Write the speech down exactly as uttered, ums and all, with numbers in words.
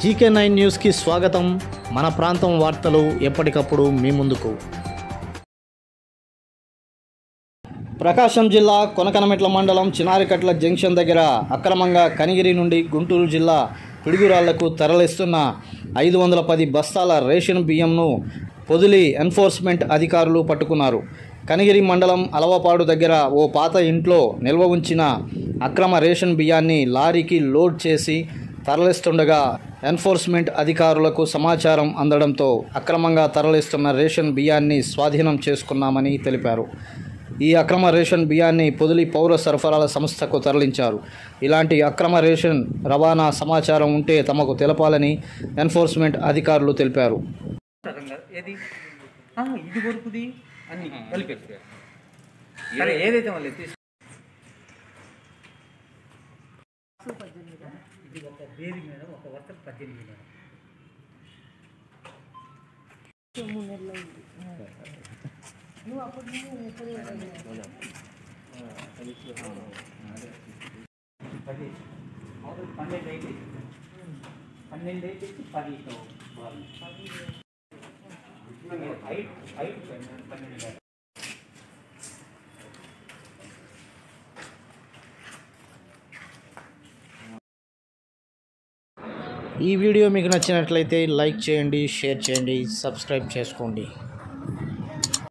GK nine న్యూస్కి స్వాగతం. మన ప్రాంతం వార్తలు ఎప్పటికప్పుడు మీ ముందుకు. ప్రకాశం జిల్లా కొనకనమెట్ల మండలం చినారికట్ల జంక్షన్ దగ్గర అక్రమంగా కనిగిరి నుండి గుంటూరు జిల్లా పిడుగురాళ్లకు తరలిస్తున్న ఐదు వందల పది బస్తాల రేషన్ బియ్యంను పొదిలి ఎన్ఫోర్స్మెంట్ అధికారులు పట్టుకున్నారు. కనిగిరి మండలం అలవపాడు దగ్గర ఓ పాత ఇంట్లో నిల్వ ఉంచిన అక్రమ రేషన్ బియ్యాన్ని లారీకి లోడ్ చేసి తరలిస్తుండగా ఎన్ఫోర్స్మెంట్ అధికారులకు సమాచారం అందడంతో అక్రమంగా తరలిస్తున్న రేషన్ బియ్యాన్ని స్వాధీనం చేసుకున్నామని తెలిపారు. ఈ అక్రమ రేషన్ బియ్యాన్ని పొదిలి పౌర సరఫరాల సంస్థకు తరలించారు. ఇలాంటి అక్రమ రేషన్ రవాణా సమాచారం ఉంటే తమకు తెలపాలని ఎన్ఫోర్స్మెంట్ అధికారులు తెలిపారు. ఇది ఒక బేరి మీద ఒక వర్షం పద్దెనిమిది మేడం నువ్వు అప్పుడు పది పన్నెండు అయితే పన్నెండు అయితే పది హైట్ హైట్ పన్నెండు. ఈ వీడియో మీకు నచ్చినట్లయితే లైక్ చేయండి, షేర్ చేయండి, సబ్స్క్రైబ్ చేసుకోండి.